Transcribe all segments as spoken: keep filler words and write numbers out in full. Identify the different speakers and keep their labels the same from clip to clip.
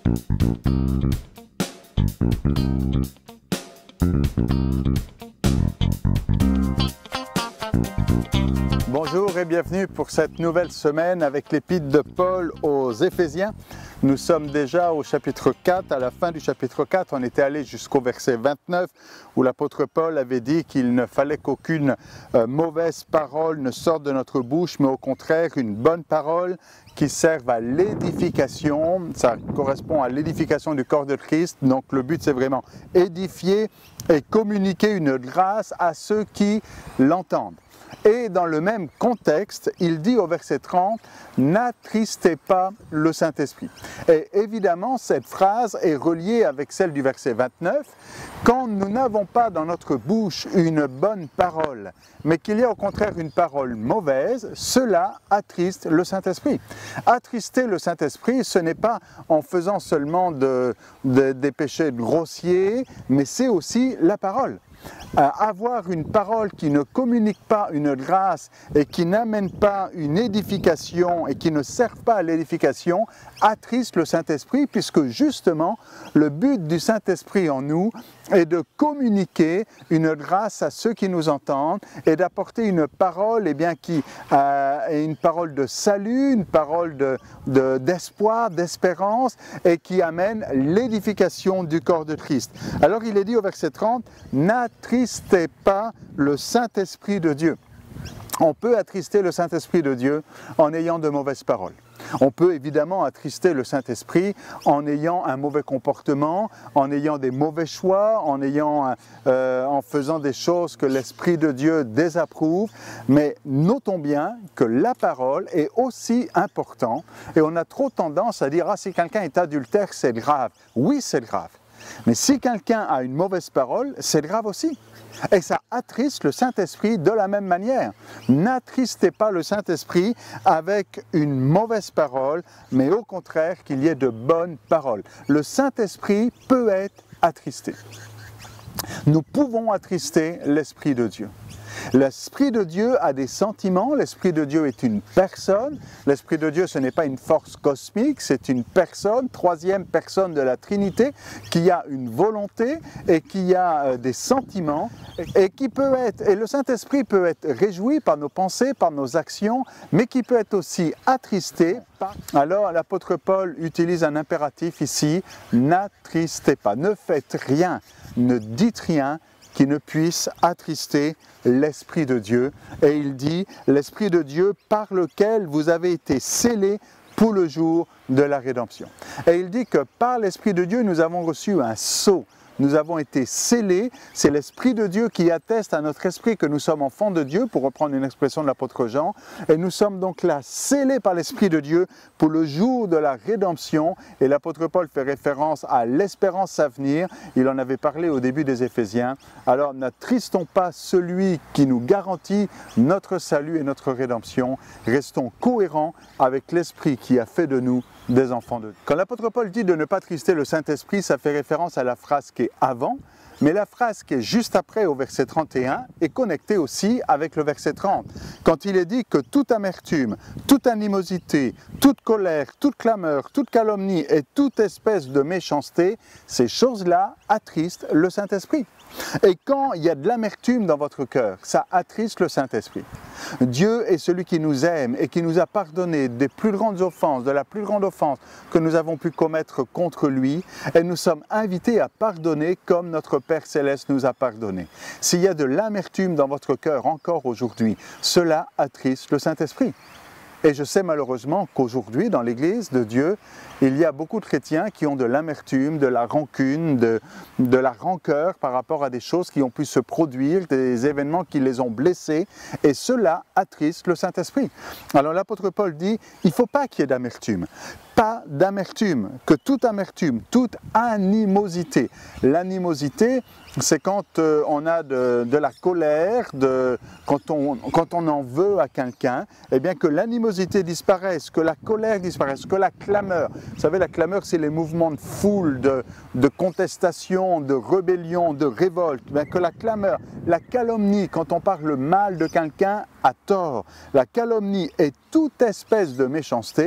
Speaker 1: Bonjour et bienvenue pour cette nouvelle semaine avec l'épître de Paul aux Éphésiens. Nous sommes déjà au chapitre quatre, à la fin du chapitre quatre, on était allé jusqu'au verset vingt-neuf où l'apôtre Paul avait dit qu'il ne fallait qu'aucune euh, mauvaise parole ne sorte de notre bouche, mais au contraire une bonne parole qui serve à l'édification. Ça correspond à l'édification du corps de Christ, donc le but c'est vraiment édifier et communiquer une grâce à ceux qui l'entendent. Et dans le même contexte, il dit au verset trente, « N'attristez pas le Saint-Esprit ». Et évidemment, cette phrase est reliée avec celle du verset vingt-neuf. Quand nous n'avons pas dans notre bouche une bonne parole, mais qu'il y a au contraire une parole mauvaise, cela attriste le Saint-Esprit. Attrister le Saint-Esprit, ce n'est pas en faisant seulement de, de, des péchés grossiers, mais c'est aussi la parole. Euh, avoir une parole qui ne communique pas une grâce et qui n'amène pas une édification et qui ne sert pas à l'édification attriste le Saint-Esprit, puisque justement le but du Saint-Esprit en nous est de communiquer une grâce à ceux qui nous entendent et d'apporter une parole eh bien, qui euh, est une parole de salut, une parole de, de, d'espoir, d'espérance et qui amène l'édification du corps de Christ. Alors il est dit au verset trente, « N'attristez pas le Saint-Esprit de Dieu ». On peut attrister le Saint-Esprit de Dieu en ayant de mauvaises paroles. On peut évidemment attrister le Saint-Esprit en ayant un mauvais comportement, en ayant des mauvais choix, en, ayant, euh, en faisant des choses que l'Esprit de Dieu désapprouve. Mais notons bien que la parole est aussi importante et on a trop tendance à dire « Ah, si quelqu'un est adultère, c'est grave ». Oui, c'est grave. Mais si quelqu'un a une mauvaise parole, c'est grave aussi. Et ça attriste le Saint-Esprit de la même manière. N'attristez pas le Saint-Esprit avec une mauvaise parole, mais au contraire qu'il y ait de bonnes paroles. Le Saint-Esprit peut être attristé. Nous pouvons attrister l'Esprit de Dieu. L'Esprit de Dieu a des sentiments, l'Esprit de Dieu est une personne. L'Esprit de Dieu, ce n'est pas une force cosmique, c'est une personne, troisième personne de la Trinité, qui a une volonté et qui a des sentiments et qui peut être, et le Saint-Esprit peut être réjoui par nos pensées, par nos actions, mais qui peut être aussi attristé. Alors l'apôtre Paul utilise un impératif ici, n'attristez pas, ne faites rien, ne dites rien qui ne puisse attrister l'Esprit de Dieu. Et il dit, l'Esprit de Dieu par lequel vous avez été scellés pour le jour de la rédemption. Et il dit que par l'Esprit de Dieu, nous avons reçu un sceau. Nous avons été scellés, c'est l'Esprit de Dieu qui atteste à notre esprit que nous sommes enfants de Dieu, pour reprendre une expression de l'apôtre Jean, et nous sommes donc là scellés par l'Esprit de Dieu pour le jour de la rédemption, et l'apôtre Paul fait référence à l'espérance à venir, il en avait parlé au début des Éphésiens. Alors n'attristons pas celui qui nous garantit notre salut et notre rédemption, restons cohérents avec l'Esprit qui a fait de nous des enfants de Dieu. Quand l'apôtre Paul dit de ne pas attrister le Saint-Esprit, ça fait référence à la phrase qui est avant, mais la phrase qui est juste après au verset trente et un est connectée aussi avec le verset trente. Quand il est dit que toute amertume, toute animosité, toute colère, toute clameur, toute calomnie et toute espèce de méchanceté, ces choses-là attristent le Saint-Esprit. Et quand il y a de l'amertume dans votre cœur, ça attriste le Saint-Esprit. Dieu est celui qui nous aime et qui nous a pardonné des plus grandes offenses, de la plus grande offense que nous avons pu commettre contre lui, et nous sommes invités à pardonner comme notre Père Céleste nous a pardonné. S'il y a de l'amertume dans votre cœur encore aujourd'hui, cela attriste le Saint-Esprit. Et je sais malheureusement qu'aujourd'hui, dans l'Église de Dieu, il y a beaucoup de chrétiens qui ont de l'amertume, de la rancune, de, de la rancœur par rapport à des choses qui ont pu se produire, des événements qui les ont blessés, et cela attriste le Saint-Esprit. Alors l'apôtre Paul dit, il ne faut pas qu'il y ait d'amertume. Pas d'amertume, que toute amertume, toute animosité. L'animosité, c'est quand euh, on a de, de la colère, de, quand, on, quand on en veut à quelqu'un, eh bien que l'animosité disparaisse, que la colère disparaisse, que la clameur. Vous savez, la clameur, c'est les mouvements de foule, de, de contestation, de rébellion, de révolte. Eh bien que la clameur, la calomnie, quand on parle mal de quelqu'un à tort, la calomnie et toute espèce de méchanceté,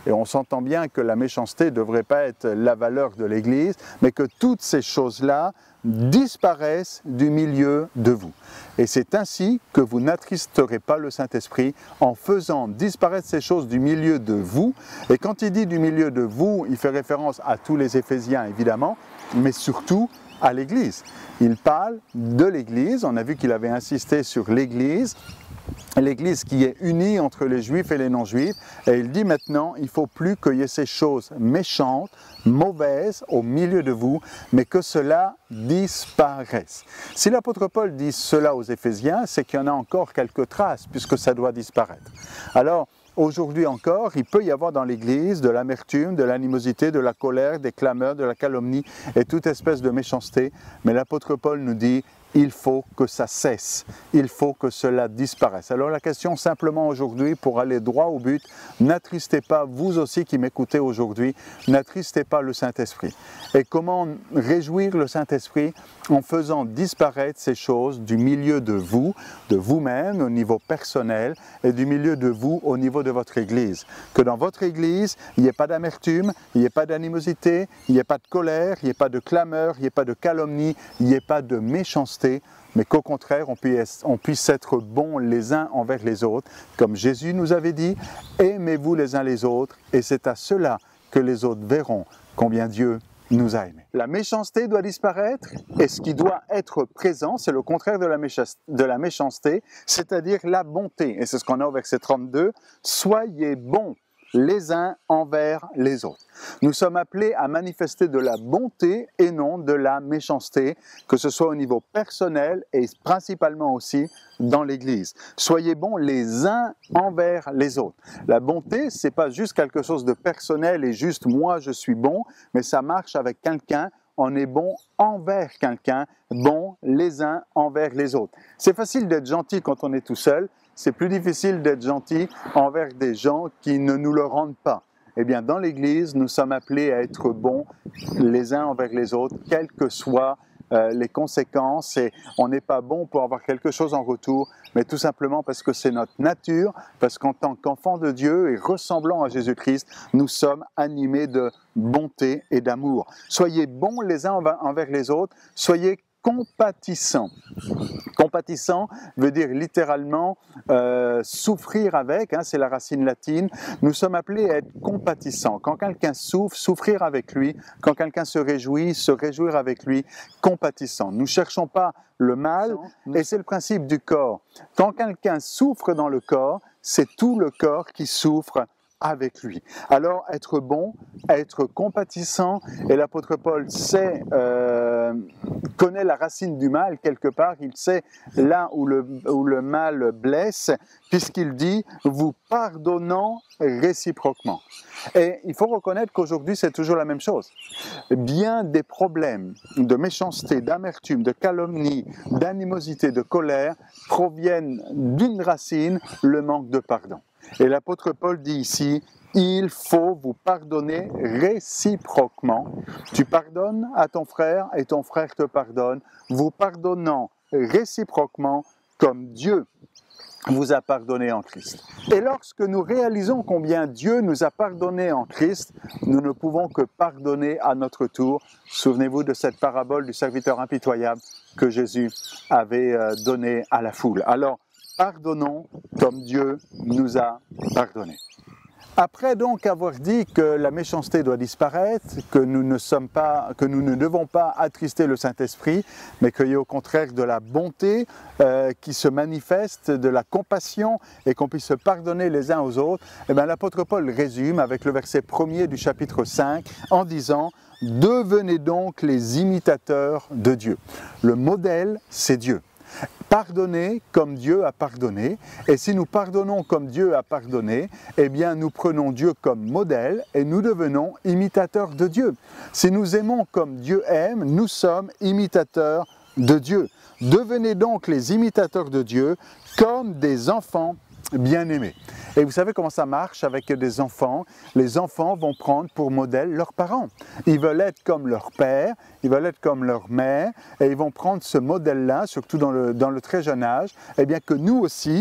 Speaker 1: Et on s'entend bien que la méchanceté ne devrait pas être la valeur de l'Église, mais que toutes ces choses-là disparaissent du milieu de vous. Et c'est ainsi que vous n'attristerez pas le Saint-Esprit en faisant disparaître ces choses du milieu de vous. Et quand il dit du milieu de vous, il fait référence à tous les Éphésiens évidemment, mais surtout à l'Église. Il parle de l'Église, on a vu qu'il avait insisté sur l'Église, l'Église qui est unie entre les Juifs et les non-Juifs, et il dit maintenant, il ne faut plus qu'il y ait ces choses méchantes, mauvaises au milieu de vous, mais que cela disparaisse. Si l'apôtre Paul dit cela aux Éphésiens, c'est qu'il y en a encore quelques traces, puisque ça doit disparaître. Alors, aujourd'hui encore, il peut y avoir dans l'Église de l'amertume, de l'animosité, de la colère, des clameurs, de la calomnie et toute espèce de méchanceté, mais l'apôtre Paul nous dit il faut que ça cesse, il faut que cela disparaisse. Alors la question simplement aujourd'hui, pour aller droit au but, n'attristez pas, vous aussi qui m'écoutez aujourd'hui, n'attristez pas le Saint-Esprit. Et comment réjouir le Saint-Esprit? En faisant disparaître ces choses du milieu de vous, de vous-même au niveau personnel et du milieu de vous au niveau de votre Église. Que dans votre Église, il n'y ait pas d'amertume, il n'y ait pas d'animosité, il n'y ait pas de colère, il n'y ait pas de clameur, il n'y ait pas de calomnie, il n'y ait pas de méchanceté, mais qu'au contraire, on puisse, on puisse être bons les uns envers les autres. Comme Jésus nous avait dit, aimez-vous les uns les autres, et c'est à cela que les autres verront combien Dieu nous a aimés. La méchanceté doit disparaître, et ce qui doit être présent, c'est le contraire de la, de la méchanceté, c'est-à-dire la bonté. Et c'est ce qu'on a au verset trente-deux, « Soyez bons les uns envers les autres ». Nous sommes appelés à manifester de la bonté et non de la méchanceté, que ce soit au niveau personnel et principalement aussi dans l'Église. Soyez bons les uns envers les autres. La bonté, ce n'est pas juste quelque chose de personnel et juste moi je suis bon, mais ça marche avec quelqu'un. On est bon envers quelqu'un, bon les uns envers les autres. C'est facile d'être gentil quand on est tout seul, c'est plus difficile d'être gentil envers des gens qui ne nous le rendent pas. Eh bien, dans l'Église, nous sommes appelés à être bons les uns envers les autres, quelles que soient euh, les conséquences. Et on n'est pas bon pour avoir quelque chose en retour, mais tout simplement parce que c'est notre nature, parce qu'en tant qu'enfants de Dieu et ressemblant à Jésus-Christ, nous sommes animés de bonté et d'amour. Soyez bons les uns envers les autres, soyez compatissant. Compatissant veut dire littéralement euh, souffrir avec, hein, c'est la racine latine. Nous sommes appelés à être compatissants. Quand quelqu'un souffre, souffrir avec lui. Quand quelqu'un se réjouit, se réjouir avec lui. Compatissant. Nous ne cherchons pas le mal, et c'est le principe du corps. Quand quelqu'un souffre dans le corps, c'est tout le corps qui souffre avec lui. Alors, être bon, être compatissant, et l'apôtre Paul sait, euh, connaît la racine du mal quelque part, il sait là où le, où le mal blesse, puisqu'il dit « vous pardonnant réciproquement ». Et il faut reconnaître qu'aujourd'hui, c'est toujours la même chose. Bien des problèmes de méchanceté, d'amertume, de calomnie, d'animosité, de colère proviennent d'une racine, le manque de pardon. Et l'apôtre Paul dit ici, il faut vous pardonner réciproquement. Tu pardonnes à ton frère et ton frère te pardonne, vous pardonnant réciproquement comme Dieu vous a pardonné en Christ. Et lorsque nous réalisons combien Dieu nous a pardonné en Christ, nous ne pouvons que pardonner à notre tour. Souvenez-vous de cette parabole du serviteur impitoyable que Jésus avait donnée à la foule. Alors, pardonnons comme Dieu nous a pardonné. Après donc avoir dit que la méchanceté doit disparaître, que nous ne sommes pas, que nous ne devons pas attrister le Saint-Esprit, mais qu'il y ait au contraire de la bonté euh, qui se manifeste, de la compassion et qu'on puisse se pardonner les uns aux autres, eh bien l'apôtre Paul résume avec le verset premier du chapitre cinq en disant « Devenez donc les imitateurs de Dieu ». Le modèle, c'est Dieu. Pardonnez comme Dieu a pardonné, et si nous pardonnons comme Dieu a pardonné, eh bien nous prenons Dieu comme modèle et nous devenons imitateurs de Dieu. Si nous aimons comme Dieu aime, nous sommes imitateurs de Dieu. Devenez donc les imitateurs de Dieu comme des enfants bien-aimés. Et vous savez comment ça marche avec des enfants? Les enfants vont prendre pour modèle leurs parents. Ils veulent être comme leur père, ils veulent être comme leur mère, et ils vont prendre ce modèle-là, surtout dans le, dans le très jeune âge, eh bien que nous aussi,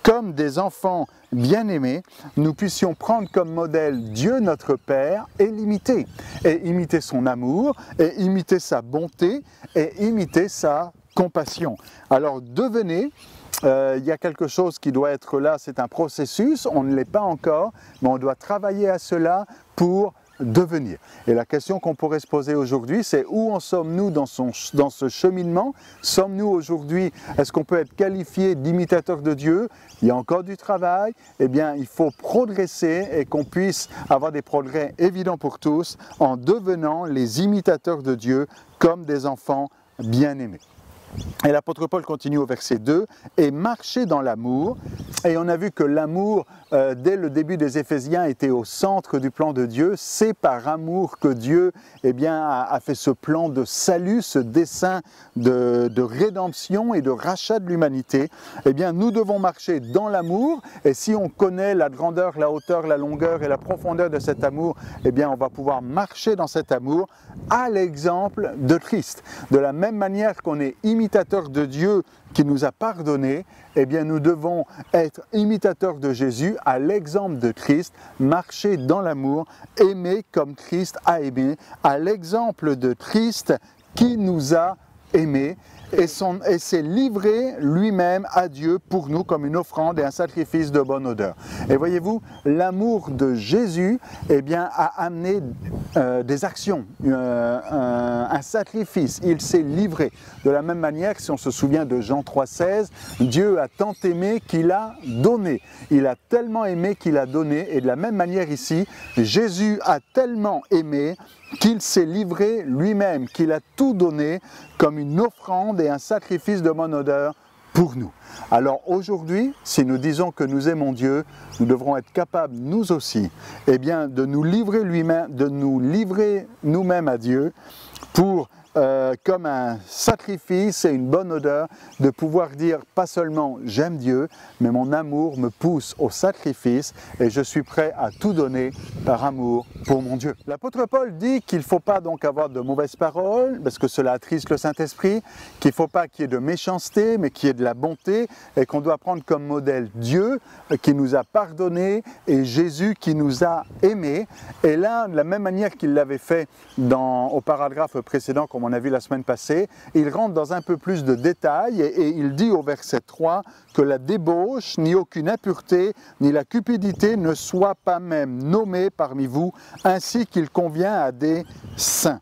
Speaker 1: comme des enfants bien-aimés, nous puissions prendre comme modèle Dieu notre Père et l'imiter. Et imiter son amour, et imiter sa bonté, et imiter sa compassion. Alors devenez, euh, il y a quelque chose qui doit être là, c'est un processus, on ne l'est pas encore, mais on doit travailler à cela pour devenir. Et la question qu'on pourrait se poser aujourd'hui, c'est où en sommes-nous dans, son, dans ce cheminement? Sommes-nous aujourd'hui, est-ce qu'on peut être qualifié d'imitateur de Dieu? Il y a encore du travail. Eh bien, il faut progresser et qu'on puisse avoir des progrès évidents pour tous en devenant les imitateurs de Dieu comme des enfants bien-aimés. Et l'apôtre Paul continue au verset deux, « Et marcher dans l'amour ». Et on a vu que l'amour, euh, dès le début des Éphésiens, était au centre du plan de Dieu. C'est par amour que Dieu eh bien, a, a fait ce plan de salut, ce dessein de, de rédemption et de rachat de l'humanité. Eh bien, nous devons marcher dans l'amour. Et si on connaît la grandeur, la hauteur, la longueur et la profondeur de cet amour, eh bien, on va pouvoir marcher dans cet amour à l'exemple de Christ. De la même manière qu'on est imitateur de Dieu qui nous a pardonné, eh bien nous devons être imitateurs de Jésus à l'exemple de Christ, marcher dans l'amour, aimer comme Christ a aimé, à l'exemple de Christ qui nous a aimés et, son, et s'est livré lui-même à Dieu pour nous comme une offrande et un sacrifice de bonne odeur. Et voyez-vous, l'amour de Jésus eh bien, a amené euh, des actions, euh, un, un sacrifice. Il s'est livré. De la même manière, si on se souvient de Jean trois seize, Dieu a tant aimé qu'il a donné. Il a tellement aimé qu'il a donné. Et de la même manière ici, Jésus a tellement aimé qu'il s'est livré lui-même, qu'il a tout donné comme une offrande et un sacrifice de bonne odeur pour nous. Alors aujourd'hui, si nous disons que nous aimons Dieu, nous devrons être capables, nous aussi, eh bien, de nous livrer lui-même, de nous livrer nous-mêmes à Dieu pour Euh, comme un sacrifice et une bonne odeur, de pouvoir dire pas seulement j'aime Dieu, mais mon amour me pousse au sacrifice et je suis prêt à tout donner par amour pour mon Dieu. L'apôtre Paul dit qu'il ne faut pas donc avoir de mauvaises paroles, parce que cela attriste le Saint-Esprit, qu'il ne faut pas qu'il y ait de méchanceté, mais qu'il y ait de la bonté, et qu'on doit prendre comme modèle Dieu qui nous a pardonné et Jésus qui nous a aimés. Et là, de la même manière qu'il l'avait fait dans, au paragraphe précédent, comme on a vu la semaine passée, il rentre dans un peu plus de détails et, et il dit au verset trois que la débauche, ni aucune impureté, ni la cupidité ne soit pas même nommée parmi vous, ainsi qu'il convient à des saints.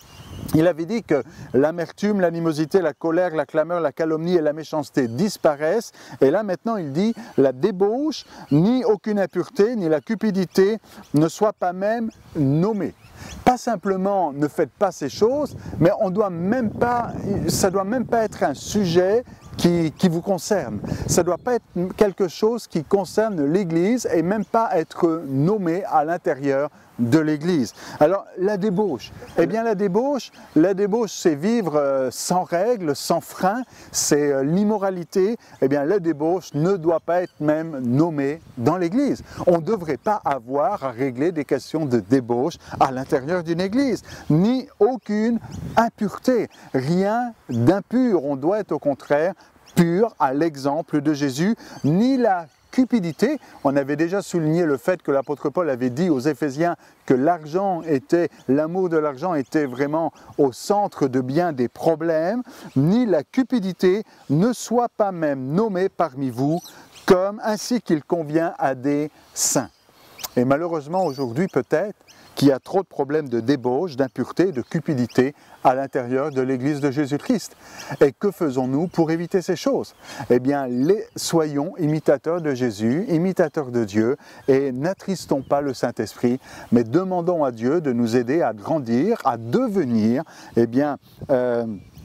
Speaker 1: Il avait dit que l'amertume, l'animosité, la colère, la clameur, la calomnie et la méchanceté disparaissent. Et là maintenant il dit la débauche, ni aucune impureté, ni la cupidité ne soit pas même nommée. Pas simplement ne faites pas ces choses, mais on doit même pas, ça ne doit même pas être un sujet qui, qui vous concerne. Ça ne doit pas être quelque chose qui concerne l'Église et même pas être nommé à l'intérieur de l'Église. Alors la débauche, eh bien la débauche, la débauche c'est vivre sans règles, sans frein, c'est l'immoralité. Eh bien la débauche ne doit pas être même nommée dans l'Église. On ne devrait pas avoir à régler des questions de débauche à l'intérieur d'une Église, ni aucune impureté, rien d'impur. On doit être au contraire pur à l'exemple de Jésus, ni la cupidité. On avait déjà souligné le fait que l'apôtre Paul avait dit aux Éphésiens que l'argent était, l'amour de l'argent était vraiment au centre de bien des problèmes, ni la cupidité ne soit pas même nommée parmi vous, comme ainsi qu'il convient à des saints. Et malheureusement aujourd'hui peut-être qu'il y a trop de problèmes de débauche, d'impureté, de cupidité à l'intérieur de l'Église de Jésus-Christ. Et que faisons-nous pour éviter ces choses? Eh bien, les, soyons imitateurs de Jésus, imitateurs de Dieu, et n'attristons pas le Saint-Esprit, mais demandons à Dieu de nous aider à grandir, à devenir, eh bien, euh,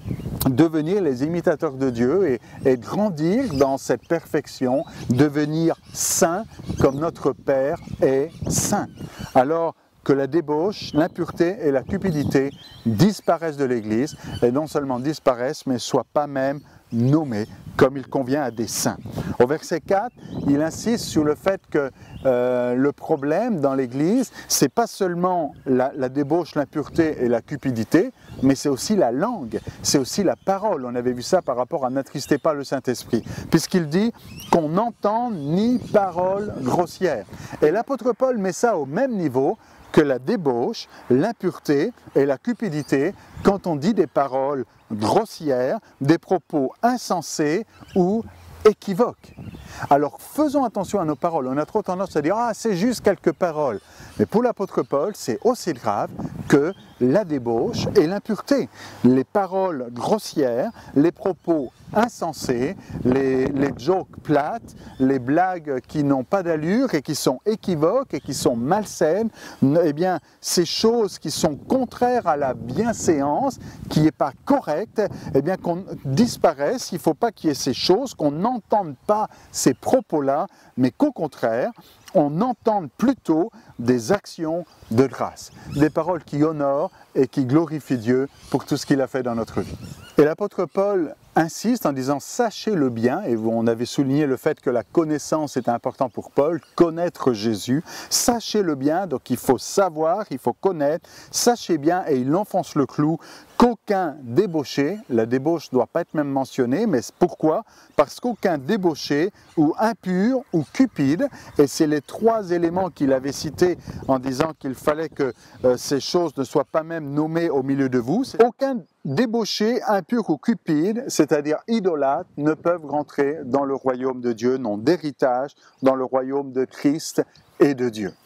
Speaker 1: devenir les imitateurs de Dieu et, et grandir dans cette perfection, devenir saints comme notre Père est saint. Alors, que la débauche, l'impureté et la cupidité disparaissent de l'Église, et non seulement disparaissent, mais ne soient pas même nommés comme il convient à des saints. Au verset quatre, il insiste sur le fait que euh, le problème dans l'Église, c'est pas seulement la, la débauche, l'impureté et la cupidité, mais c'est aussi la langue, c'est aussi la parole. On avait vu ça par rapport à n'attristez pas le Saint-Esprit, puisqu'il dit qu'on n'entende ni parole grossière. Et l'apôtre Paul met ça au même niveau que la débauche, l'impureté et la cupidité quand on dit des paroles grossières, des propos insensés ou équivoques. Alors faisons attention à nos paroles. On a trop tendance à dire « Ah, c'est juste quelques paroles ». Mais pour l'apôtre Paul, c'est aussi grave que la débauche et l'impureté. Les paroles grossières, les propos insensés, les, les jokes plates, les blagues qui n'ont pas d'allure et qui sont équivoques et qui sont malsaines, eh bien, ces choses qui sont contraires à la bienséance, qui n'est pas correcte, eh bien, qu'on disparaisse. Il ne faut pas qu'il y ait ces choses, qu'on n'entende pas ces propos-là, mais qu'au contraire, on entende plutôt des actions de grâce, des paroles qui honorent et qui glorifient Dieu pour tout ce qu'il a fait dans notre vie. Et l'apôtre Paul insiste en disant « Sachez-le bien », et on avait souligné le fait que la connaissance est importante pour Paul, connaître Jésus, sachez-le bien, donc il faut savoir, il faut connaître, sachez bien, et il enfonce le clou, qu'aucun débauché, la débauche ne doit pas être même mentionnée, mais pourquoi? Parce qu'aucun débauché, ou impur, ou cupide, et c'est les trois éléments qu'il avait cités en disant qu'il fallait que euh, ces choses ne soient pas même nommées au milieu de vous, aucun débauché, impur ou cupide, c'est-à-dire idolâtre, ne peuvent rentrer dans le royaume de Dieu, n'ont d'héritage dans le royaume de Christ et de Dieu.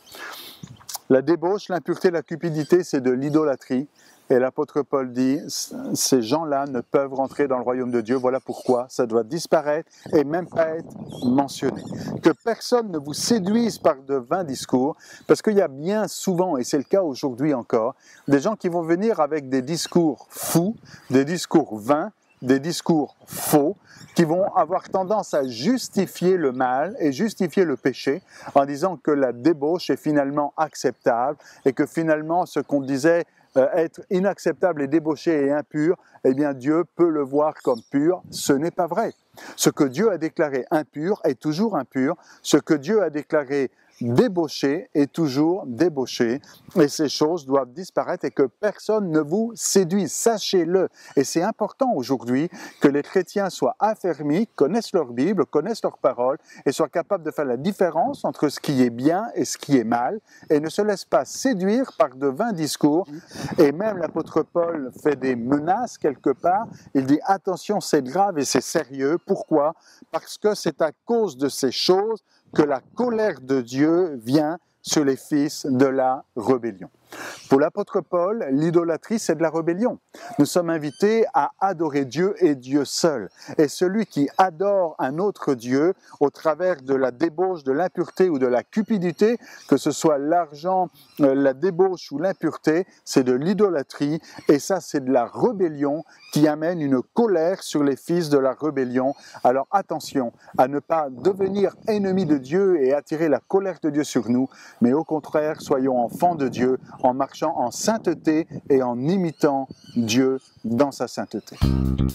Speaker 1: La débauche, l'impureté, la cupidité, c'est de l'idolâtrie. Et l'apôtre Paul dit, ces gens-là ne peuvent rentrer dans le royaume de Dieu, voilà pourquoi ça doit disparaître et même pas être mentionné. Que personne ne vous séduise par de vains discours, parce qu'il y a bien souvent, et c'est le cas aujourd'hui encore, des gens qui vont venir avec des discours fous, des discours vains, des discours faux, qui vont avoir tendance à justifier le mal et justifier le péché en disant que la débauche est finalement acceptable et que finalement ce qu'on disait euh, être inacceptable et débauché et impur, eh bien Dieu peut le voir comme pur. Ce n'est pas vrai. Ce que Dieu a déclaré impur est toujours impur. Ce que Dieu a déclaré débauché est toujours débauché, et ces choses doivent disparaître et que personne ne vous séduise, sachez-le. Et c'est important aujourd'hui que les chrétiens soient affermis, connaissent leur Bible, connaissent leurs paroles et soient capables de faire la différence entre ce qui est bien et ce qui est mal et ne se laissent pas séduire par de vains discours. Et même l'apôtre Paul fait des menaces quelque part, il dit attention, c'est grave et c'est sérieux. Pourquoi? Parce que c'est à cause de ces choses que la colère de Dieu vient sur les fils de la rébellion. Pour l'apôtre Paul, l'idolâtrie, c'est de la rébellion. Nous sommes invités à adorer Dieu et Dieu seul. Et celui qui adore un autre Dieu au travers de la débauche, de l'impureté ou de la cupidité, que ce soit l'argent, la débauche ou l'impureté, c'est de l'idolâtrie. Et ça, c'est de la rébellion qui amène une colère sur les fils de la rébellion. Alors attention à ne pas devenir ennemis de Dieu et attirer la colère de Dieu sur nous, mais au contraire, soyons enfants de Dieu, en marchant en sainteté et en imitant Dieu dans sa sainteté.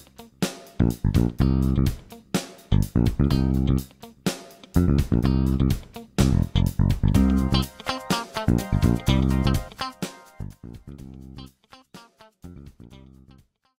Speaker 1: Thank you.